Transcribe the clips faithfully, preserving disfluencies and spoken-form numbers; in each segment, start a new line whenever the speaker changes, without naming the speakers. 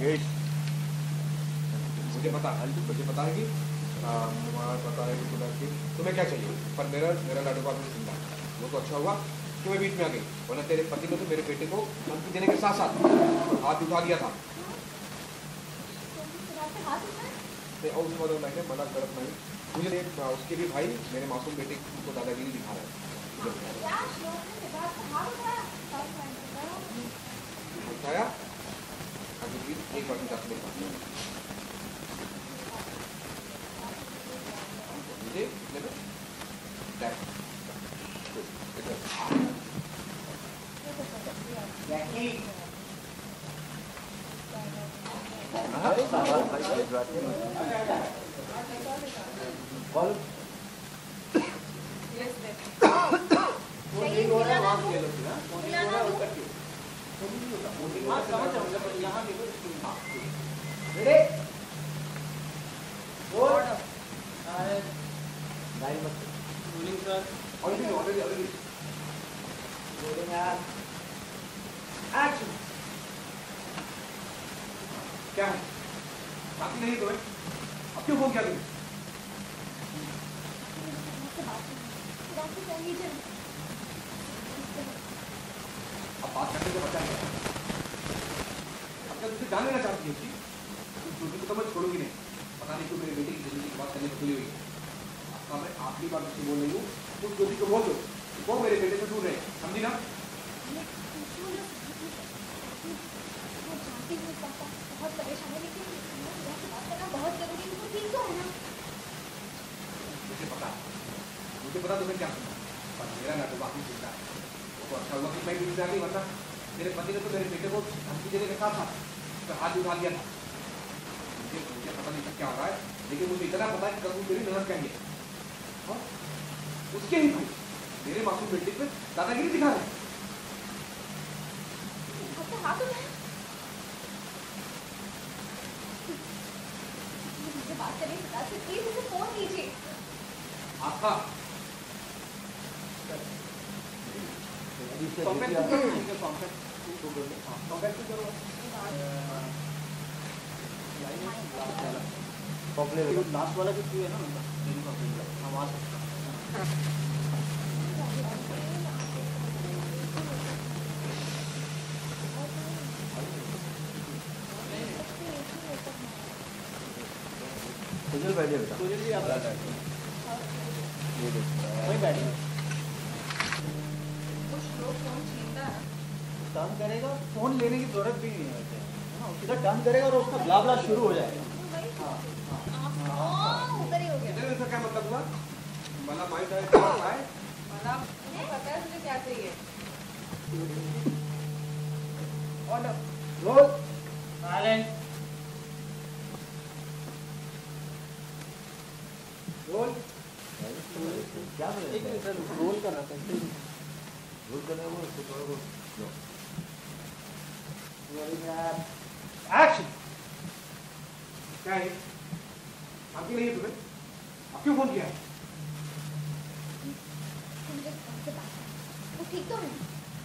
मुझे पता है मुझे पता है कि पता है कि तुम्हें क्या चाहिए, पर मेरा मेरा लाडू बाबू जिंदा है। वो तो अच्छा हुआ कि मैं बीच में आ गई, वरना तेरे पति ने तो मेरे बेटे को धमकी देने के साथ साथ हाथ उठा दिया था। और उसके बाद मैंने मना गलत नहीं, मुझे उसके भी भाई मेरे मासूम बेटे को दादागिरी दिखा रहा है। उठाया एक बार क्या है? बाकी नहीं तो है, अब क्यों फोन किया तुमने? अब बात करने को बचा गया। अब क्या तुझे जान लेना चाहती है उसकी? तुझे तो मैं छोड़ूंगी नहीं। पता नहीं क्यों मेरे बेटे की जिंदगी की बात करने को खुली हुई है। अब मैं आखिरी बार तुझसे बोल रही हूँ, तुम ज्योति को बोल दो वो मेरे बेटे से दूर रहे, समझी ना?
बहुत परेशान है, लेकिन बात करना बहुत जरूरी है। ठीक तो है ना?
मुझे पता मुझे पता तुम्हें क्या सुना, पर मेरा ना तो बाकी चिंता है। तो अच्छा हुआ कि मैं बीच में आ गई, वरना मेरे पति ने तो मेरे बेटे को धमकी देने के साथ था तो हाथ उठा लिया था। मुझे मुझे पता नहीं क्या हो रहा है, लेकिन मुझे इतना पता है कि कभी मेरी नजर कहेंगे उसके ही भाई मेरे मासूम बेटे पे दादागिरी दिखा रहे हैं।
बात करें प्लीज उसे फोन कीजिए।
आपका
लास्ट वाला जो है ना आवाज
सुजल बैठिए बेटा।
सुजल जी आप
ये देखो
वहीं बैठिए।
कुछ लोग फोन छीनता है,
टर्न करेगा, फोन लेने की जरूरत भी नहीं है वैसे, है ना? सीधा टर्न करेगा और उसका ब्ला ब्ला शुरू हो जाएगा।
हाँ उधर ही हो गया।
इधर इसका क्या मतलब हुआ? वाला माइंड है क्या है?
वाला मुझे पता है तुझे क्या चाहिए। ऑर्डर
रोल साइलेंट रोल
क्या बोले?
एक मिनट सर रोल कर रहा था।
रोल करने वो थोड़ा बहुत
एक्शन।
क्या है? आपकी नहीं है तुम्हें? अब क्यों फोन किया है?
मुझे तुमसे बात है, वो ठीक तो है?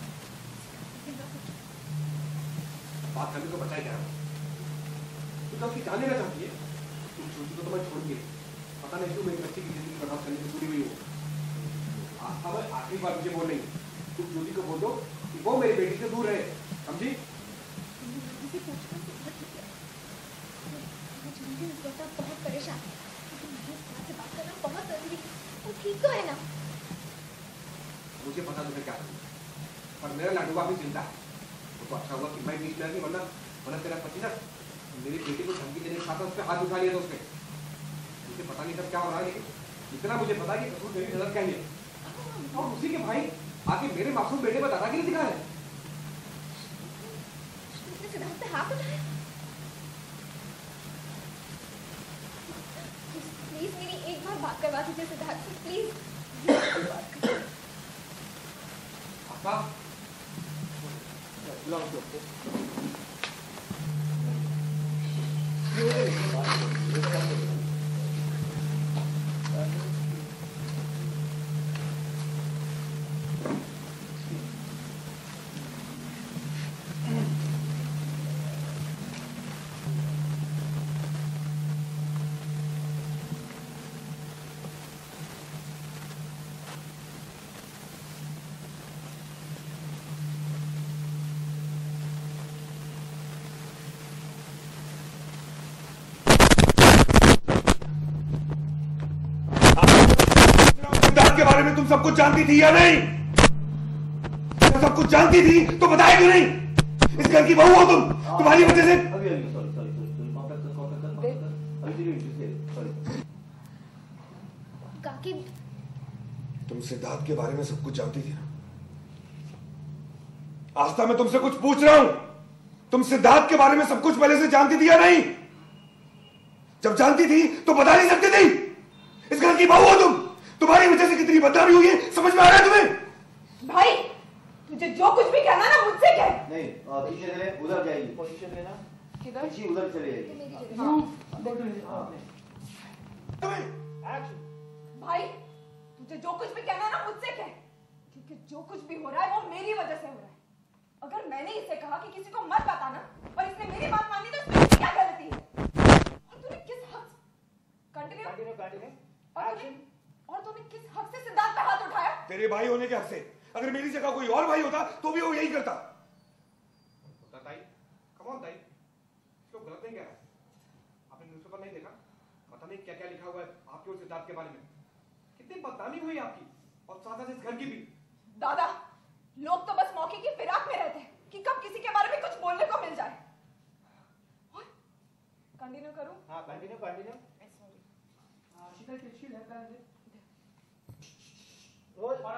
बात करने को बचाई जा रहा तू तो उसकी जान लेना चाहती है। तुम छोटी को तो मैं छोड़ के पता नहीं क्यों मेरी बच्ची की जिंदगी बर्बाद करने की पूरी हुई हो। अब आखिरी बार मुझे बोल रही तुम ज्योति को बोल दो कि वो मेरी बेटी से दूर रहे, समझी?
बहुत परेशान है, से बात करना बहुत जरूरी है। वो ठीक तो है ना?
मुझे पता तुम्हें क्या करना, पर मेरा लाडू बाबू चिंता है। तो अच्छा हुआ कि मैं बीच में आ गई, वरना वरना तेरा पति ना मेरी बेटी को धमकी देने के साथ उस पर हाथ उठा लिया था उसने। मुझे पता नहीं सब क्या हो रहा है, लेकिन इतना मुझे पता है कि कसूर मेरी नजर क्या है। और उसी के भाई आके मेरे मासूम बेटे पर दादागिरी दिखा रहे हैं।
सिद्धार्थ पे हाथ उठाया। प्लीज मेरी एक बार बात करवा दीजिए सिद्धार्थ से, प्लीज।
आपका में तुम सब कुछ जानती थी या नहीं? जब सब कुछ जानती थी तो बताया क्यों नहीं? इस घर की बहू हो तुम, तुम्हारी वजह से।
अभी अभी सॉरी सॉरी सॉरी कॉन्टैक्ट कर कॉन्टैक्ट कर अभी तेरी सॉरी।
काकी
तुम सिद्धार्थ के बारे में सब कुछ जानती थी ना? आस्था, मैं तुमसे कुछ पूछ रहा हूं। तुम सिद्धार्थ के बारे में सब कुछ पहले से जानती थी या नहीं? जब जानती थी तो बता नहीं सकती थी? इस घर की बहू हो तुम, तुम्हारी वजह से कितनी बदनामी हुई है समझ में आ रहा है तुम्हें?
भाई तुझे जो कुछ भी कहना ना मुझसे कह।
नहीं पीछे चले, उधर जाएगी। पोजीशन लेना
किधर?
पीछे उधर चले जाएगी।
मेरी जगह
भाई तुझे जो कुछ भी कहना ना मुझसे कह, क्योंकि जो कुछ भी हो रहा है वो मेरी वजह से हो रहा है। अगर मैंने इसे कहा कि किसी को मत बताना और इसने मेरी बात मानी तो इसमें क्या गलती है? और तूने किस हक से कंटिन्यू कंटिन्यू कंटिन्यू और तूने और तूने किस हक से सिद्धार्थ पे हाथ उठाया?
तेरे भाई होने के हक से। अगर मेरी जगह कोई और भाई होता तो भी वो यही करता। ताई, कम ऑन ताई, इसको गलत नहीं कह रहा है। आपने न्यूज़पेपर नहीं देखा? पता नहीं क्या क्या लिखा हुआ है आपके और सिद्धार्थ के बारे में। कितनी बदनामी हुई आपकी और साथ साथ इस घर की भी।
दादा, लोग तो बस मौके की फिराक में रहते हैं कि कब किसी के बारे में कुछ बोलने को मिल जाए। कंटिन्यू करूं?
हाँ कंटिन्यू कंटिन्यू।
सॉरी।
हाँ शीतल किसकी लड़का है? रोल मारा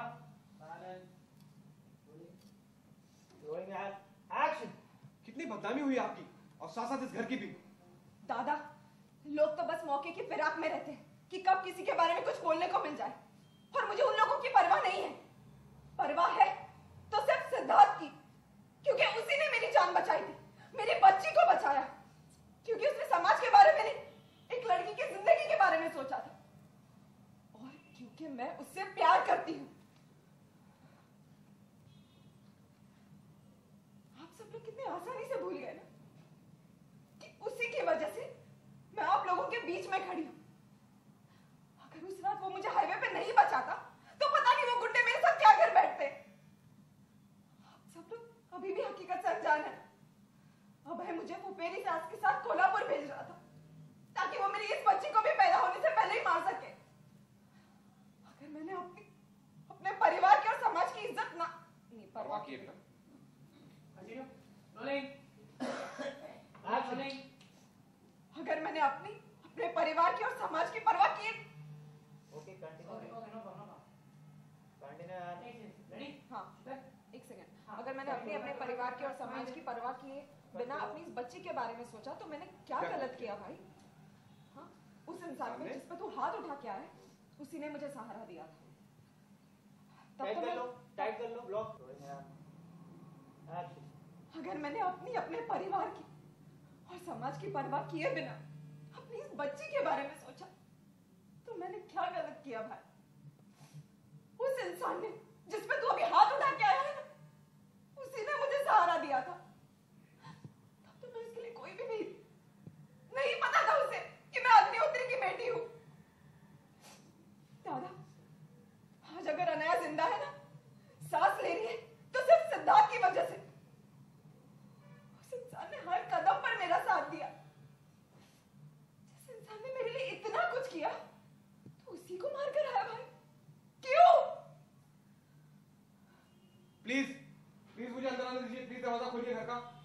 रोलिंग एक्शन।
कितनी बदनामी हुई आपकी और साथ साथ इस घर की भी।
दादा, लोग तो बस मौके की फिराक में रहते हैं कि कब किसी के बारे में कुछ बोलने को मिल जाए, और मुझे उन लोगों की परवाह नहीं है। परवाह है तो सिर्फ सिद्धार्थ की, क्योंकि उसी ने मेरी जान बचाई थी, मेरी बच्ची को बचाया, क्योंकि उसने समाज के बारे में नहीं, एक लड़की की जिंदगी के बारे में सोचा था, और क्योंकि मैं उससे प्यार करती हूँ। आप सब लोग कितने आसानी से भूल गए ना कि उसी की वजह से मैं आप लोगों के बीच में खड़ी हूं। अगर उस रात वो मुझे हाईवे पे नहीं बचाता तो पता नहीं वो गुंडे मेरे साथ क्या कर बैठते। आप सब लोग अभी भी हकीकत से अनजान है। अभय मुझे फुफेरी सास के साथ कोल्हापुर भेज रहा था ताकि वो मेरी इस बच्ची को भी पैदा होने से पहले ही मार सके। अगर मैंने अपनी अपने परिवार की और समाज की इज्जत ना नहीं परवाह
किए बिना
अगर मैंने अपनी अपने परिवार की और समाज की परवाह की
ओके कंटिन्यू कंटिन्यू रेडी।
हाँ एक सेकंड। अगर मैंने अपनी अपने परिवार की और समाज की परवाह किए बिना अपनी इस बच्ची के बारे में सोचा तो मैंने क्या गलत किया भाई? हाँ, उस इंसान पे जिस पे तू हाथ उठा के आया उसी ने मुझे सहारा दिया था।
टाइट कर लो टाइट कर लो ब्लॉक।
अगर मैंने अपनी अपने परिवार की और समाज की परवाह किए बिना अपनी इस बच्ची के बारे में सोचा तो मैंने क्या गलत किया भाई? उस इंसान ने जिस पे तू अभी हाथ उठा के आया है ना, उसी ने मुझे सहारा दिया था। तब तो मैं इसके लिए कोई भी नहीं नहीं पता था उसे कि मैं अग्निहोत्री की बेटी हूं। दादा, आज अगर अनया जिंदा है ना, सांस ले रही है तो सिर्फ सिद्धार्थ की वजह से। उस इंसान ने हर कदम पर मेरा साथ दिया। जिस इंसान ने मेरे लिए इतना कुछ किया तो उसी को मार कर आया भाई। क्यों?
प्लीज प्लीज मुझे अंदर आने दीजिए। प्लीज दरवाजा खोलिए घर का।